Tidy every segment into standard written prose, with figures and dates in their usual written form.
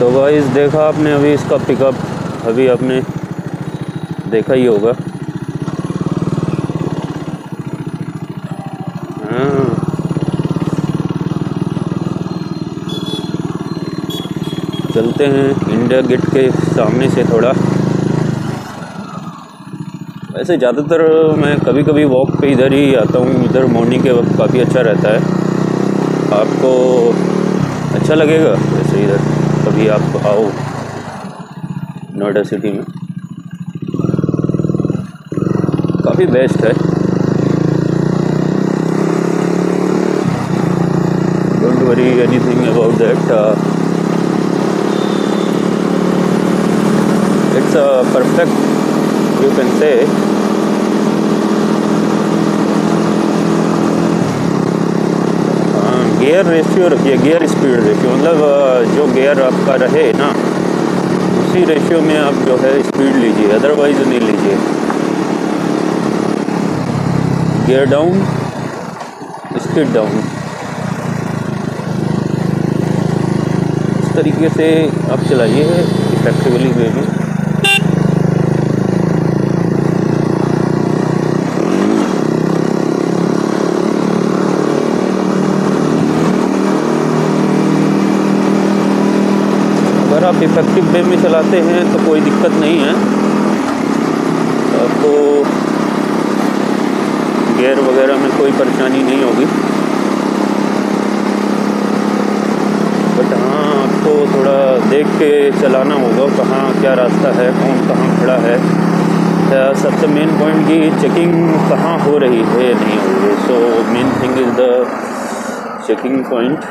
तो गाइस देखा आपने अभी इसका पिकअप, अभी आपने देखा ही होगा। हाँ, चलते हैं इंडिया गेट के सामने से थोड़ा। वैसे ज़्यादातर मैं कभी कभी वॉक पे इधर ही आता हूँ, इधर मॉर्निंग के वक्त काफ़ी अच्छा रहता है। आपको अच्छा लगेगा वैसे इधर कभी आप आओ नोएडा सिटी में, काफ़ी बेस्ट है। Don't worry anything about that, it's a perfect you can say. Gear ratio रखिए, गियर स्पीड रेशियो, मतलब जो गियर आपका रहे ना उसी रेशियो में आप जो है स्पीड लीजिए, अदरवाइज नहीं लीजिए। गियर डाउन, स्पीड डाउन, इस तरीके से आप चलाइए इफेक्टिवली वे में। अगर आप इफेक्टिव वे में चलाते हैं तो कोई दिक्कत नहीं है, आपको गियर वगैरह में कोई परेशानी नहीं होगी। बट हाँ, आपको थोड़ा देख के चलाना होगा, कहाँ क्या रास्ता है, कौन कहाँ खड़ा है। सबसे मेन पॉइंट की चेकिंग कहाँ हो रही है नहीं हो रही है, so main thing is the checking point.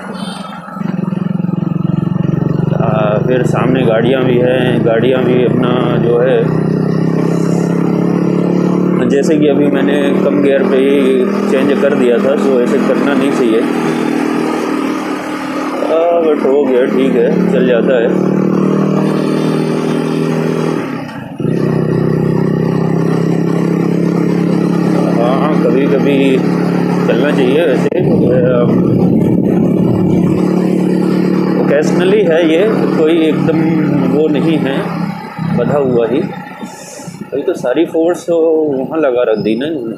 फिर सामने गाड़ियाँ भी हैं, गाड़ियाँ भी अपना जो है, जैसे कि अभी मैंने कम गियर पे ही चेंज कर दिया था, सो ऐसे करना नहीं चाहिए। बट हो गया, ठीक है, चल जाता है। हाँ, कभी कभी चलना चाहिए वैसे, ओकेजनली है ये, कोई एकदम वो नहीं है बधा हुआ ही। अभी तो सारी फोर्स वहाँ लगा रख दी ना इन्होंने।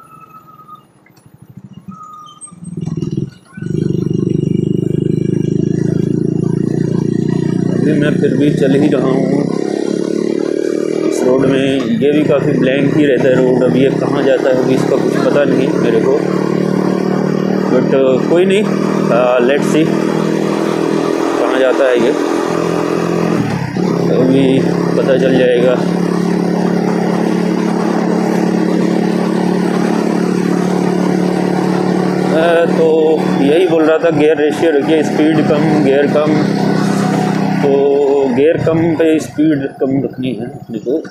अभी मैं फिर भी चल ही रहा हूँ इस रोड में, ये भी काफ़ी ब्लैंक ही रहता है रोड। अब ये कहाँ जाता है अभी इसका कुछ पता नहीं मेरे को, बट कोई नहीं, लेट्स सी कहाँ जाता है ये, अभी पता चल जाएगा। तो यही बोल रहा था, गियर रेशियो रखिए, स्पीड कम गियर कम। तो गियर कम पे स्पीड कम रखनी है अपने को।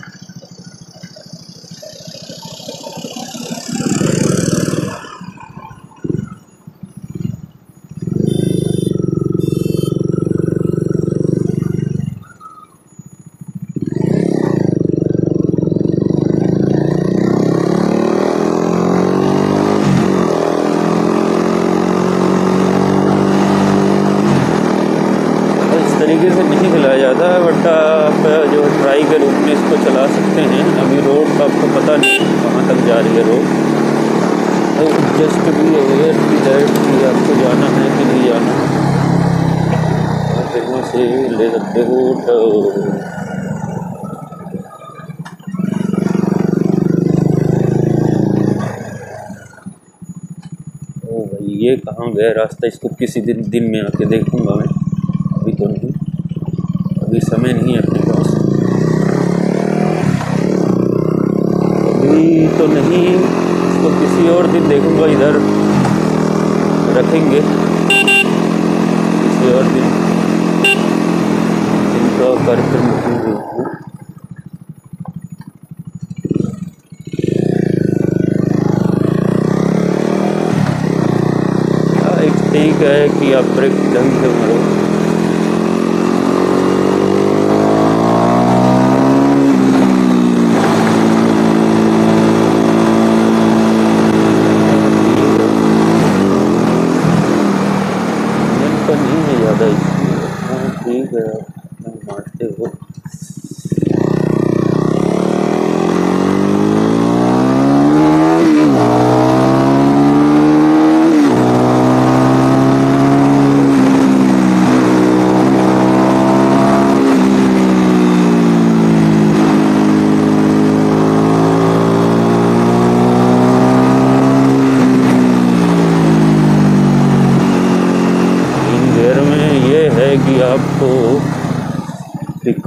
तरीके से नहीं चलाया जाता है, बट आप जो ट्राई के रूप में इसको चला सकते हैं। अभी रोड का आपको पता नहीं कहाँ तक जा रही है रोड, तो जस्ट भी अवेयर की दैट कि आपको जाना है कि नहीं जाना है, आप यहाँ से ले सकते हो। ओ भाई, ये कहाँ गया रास्ता, इसको किसी दिन में आके देखूँगा मैं, अभी तो नहीं, अभी समय नहीं है अपने पास, अभी तो नहीं, इसको किसी और दिन देखूंगा। इधर रखेंगे किसी और दिन, इनका कार्यक्रम रखेंगे। एक ठीक है कि आप ब्रेक ढंग से मारो। नहीं है ज़्यादा, ठीक है।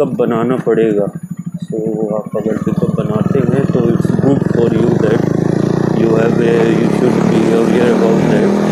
पिकअप बनाना पड़ेगा। सो आप अगर पिकअप बनाते हैं तो it's good for you that you should be aware about that.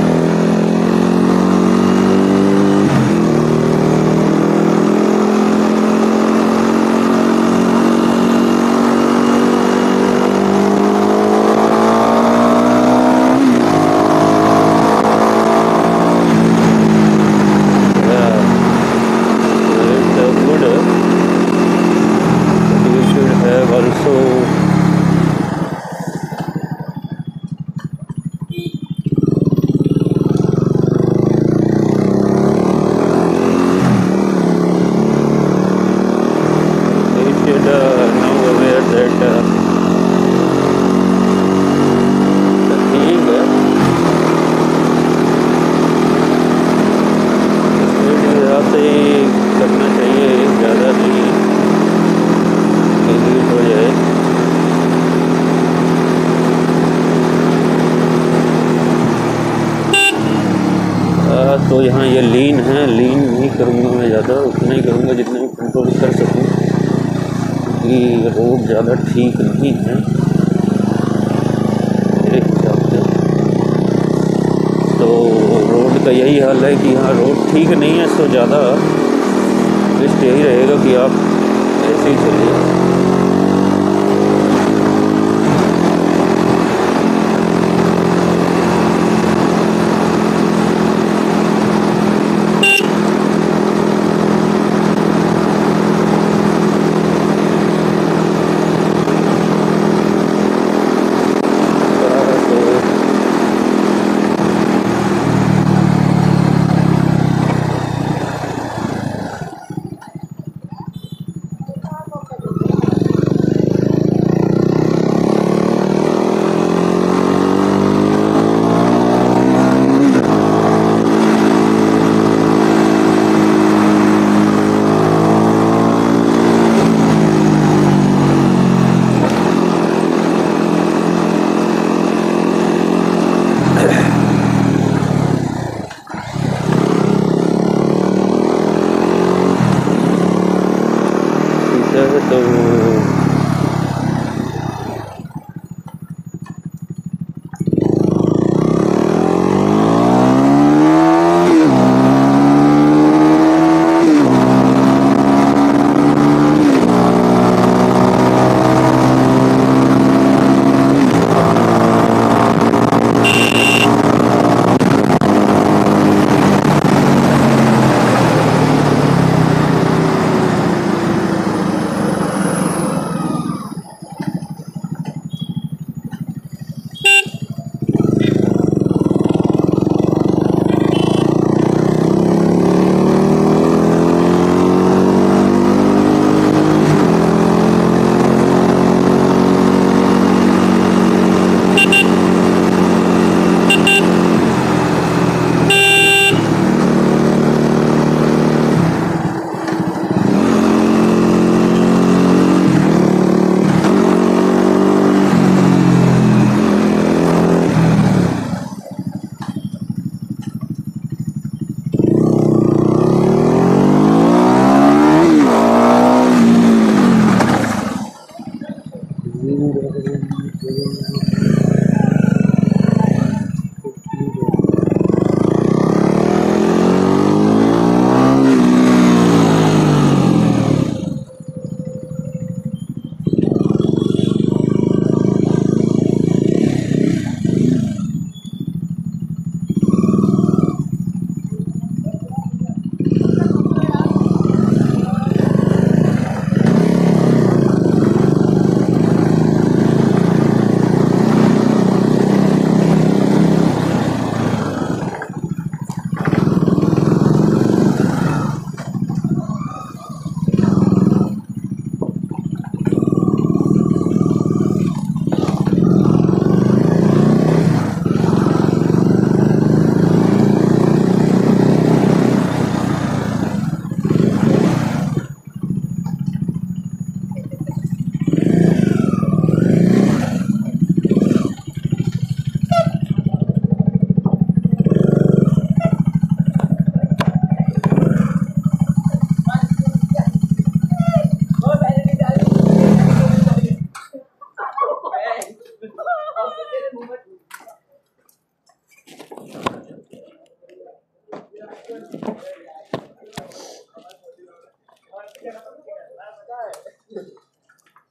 तो यहाँ ये लीन है, लीन नहीं करूँगा मैं ज़्यादा, उतना ही करूँगा जितना भी कंट्रोल कर सकूँ, क्योंकि रोड ज़्यादा ठीक नहीं है मेरे हिसाब से। तो रोड का यही हाल है कि यहाँ रोड ठीक नहीं है, तो ज़्यादा बेस्ट यही रहेगा कि आप ऐसे ही चलिए।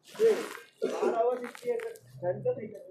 ये 12 आवर इसकी घंटा नहीं